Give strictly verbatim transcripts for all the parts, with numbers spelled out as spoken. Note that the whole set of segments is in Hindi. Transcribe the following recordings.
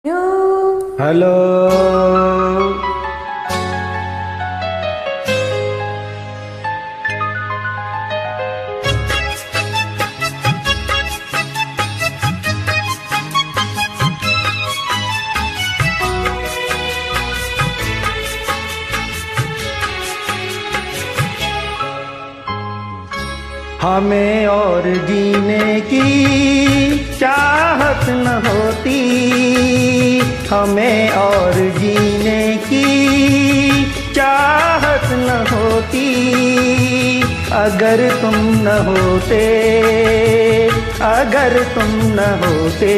हेलो। हमें और जीने की चाहत न होती, हमें और जीने की चाहत न होती, अगर तुम न होते, अगर तुम न होते।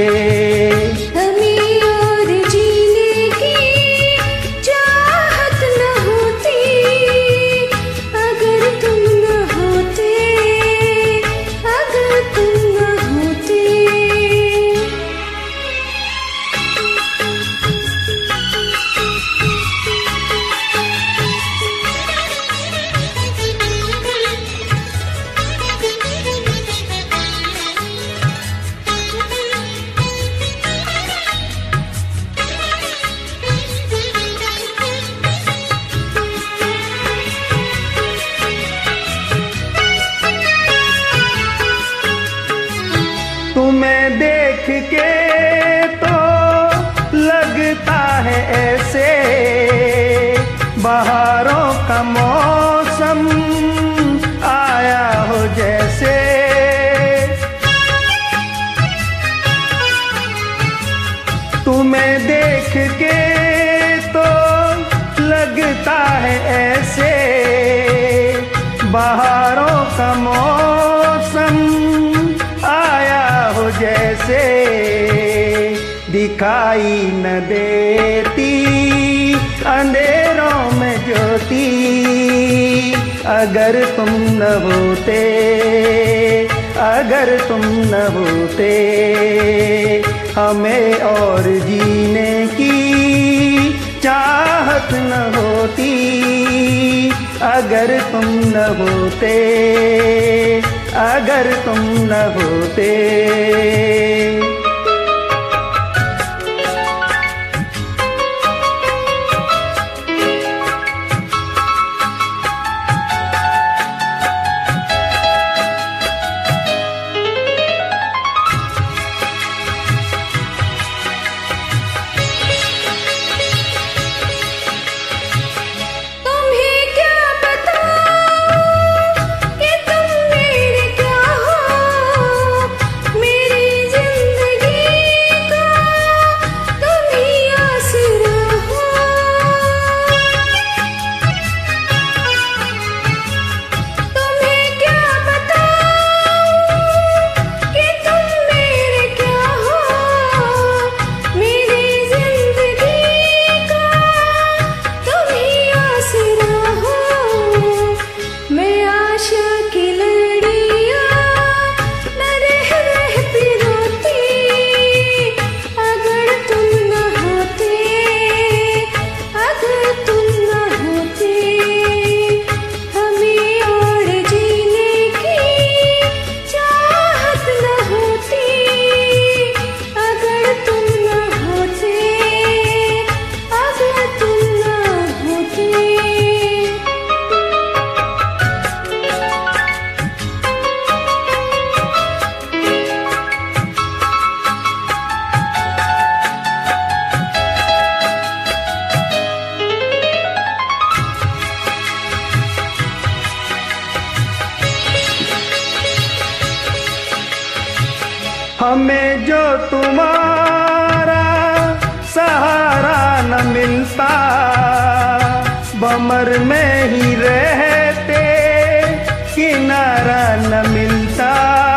हमें और जीने की चाहत न होती, अगर तुम न होते, अगर तुम न होते। तुम्हें देख के तो लगता है ऐसे बहारों का मौसम आया हो जैसे। तुम्हें देख के तो लगता है ऐसे बहारों का मौसम आया हो जैसे। दिखाई न देती अंधेरों में ज्योति, अगर तुम न होते, अगर तुम न होते। हमें और जीने की चाहत न होती, अगर तुम न होते, अगर तुम न होते। हमें जो तुम्हारा सहारा न मिलता, बमर में ही रहते किनारा न मिलता।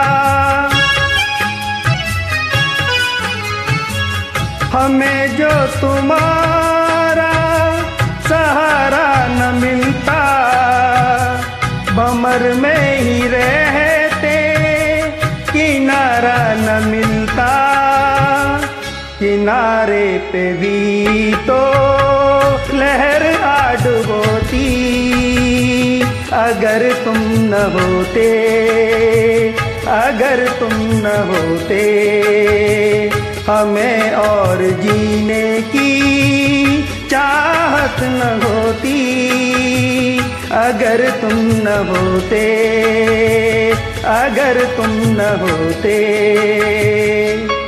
हमें जो तुम्हारा सहारा न मिलता, बमर में ही रहते किनारा न मिलता। किनारे पे भी तो लहर आ डुबोती, अगर तुम न होते, अगर तुम न होते। हमें और जीने की चाहत न होती अगर तुम न होते, अगर तुम न होते।